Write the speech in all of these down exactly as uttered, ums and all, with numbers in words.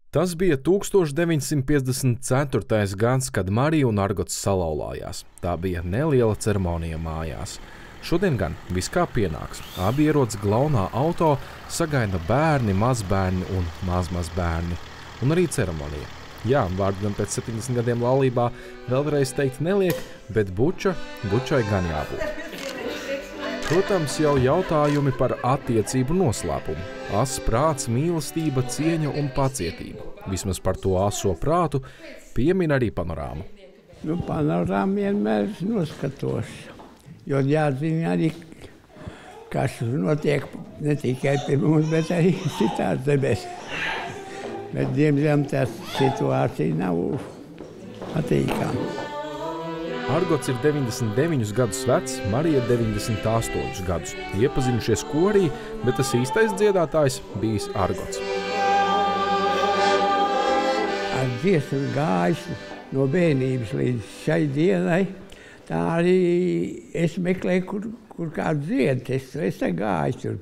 Tas bija tūkstoš deviņsimt piecdesmit ceturtais gads, kad Marija un Argots salauzās. Tā bija neliela ceremonija mājās. Šodien gan viss kā pienāks. Abi ierodas glaunā auto, sagaida bērni, mazbērni un mazmazbērni. Un arī ceremonija. Jā, vārdu gan pēc septiņdesmit gadiem laulībā vēlreiz teikt neliek, bet buča, bučai gan jābūt. Protams, jau jautājumi par attiecību noslēpumu. Ass prāts, mīlestība, cieņa un pacietība. Vismaz par to aso prātu piemin arī panorāmu. Nu, panorāmu vienmēr noskatos, jo jāzina arī, kas notiek ne tikai pie mums, bet arī citās zemēs. Bet, diemžēl, tā situācija nav patīkama. Argots ir deviņdesmit deviņus gadus vecs, Marija deviņdesmit astoņus gadus. Iepazinušies korī, bet tas īstais dziedātājs bijis Argots. Ar dziesmu gājis no bērnības līdz šai dienai, tā arī es meklēju, kur, kur kādu dzied. Es, es gāju tur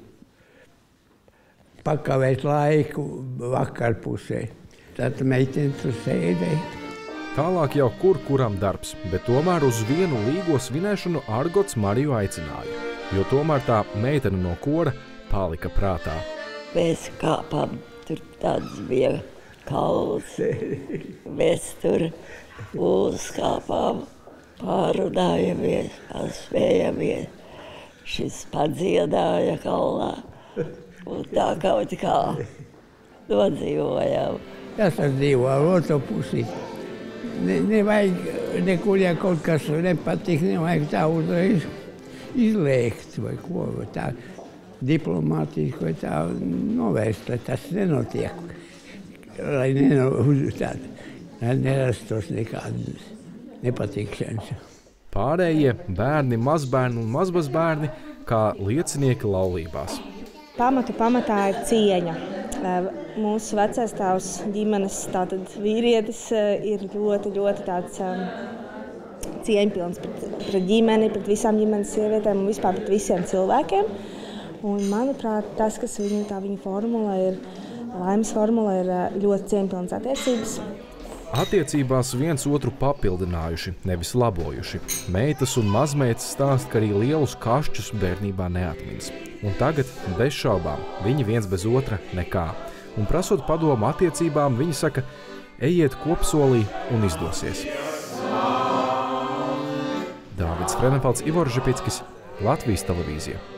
pakavēt laiku vakarpusē. Tad meitene tur sēdēja. Tālāk jau kur kuram darbs, bet tomēr uz vienu līgo svinēšanu Argots Mariju aicināja, jo tomēr tā meitene no kora palika prātā. Mēs kāpām, tur tāds bija kalns, mēs tur uzkāpām, pārunājamies, paspējamies. Šis padziedāja kalnā, un tā kaut kā nodzīvojām. Tas ar dzīvoju otru pusi. Ne, nevajag nekur, ja kaut kas nepatīk, nevajag tā uzreiz izlēkt vai ko, vai tā diplomātiski vai tā novērst, lai tas nenotiek, lai neno, tā, nerastos nekādas nepatīkšanas. Pārējie bērni, mazbērni un mazmazbērni kā liecinieki laulībās. Pamatu pamatā ir cieņa. Mūsu vecais tēvs ģimenes tātad vīrietis ir ļoti, ļoti tāds um, cieņpilns pret, pret ģimeni, pret visām ģimenes sievietēm un vispār pret visiem cilvēkiem. Un, manuprāt, tas, kas viņa, tā viņa formula ir, laimes formula ir ļoti cieņpilnas attiecības. Attiecībās viens otru papildinājuši, nevis labojuši. Meitas un mazmeitas stāst, ka arī lielus kašķus bērnībā neatminas. Un tagad, bez šaubām, viņi viens bez otra nekā. Un prasot padomu attiecībām, viņi saka, ejiet kopsolī un izdosies. Dāvids Frenefalds, Ivors Žepickis, Latvijas televīzija.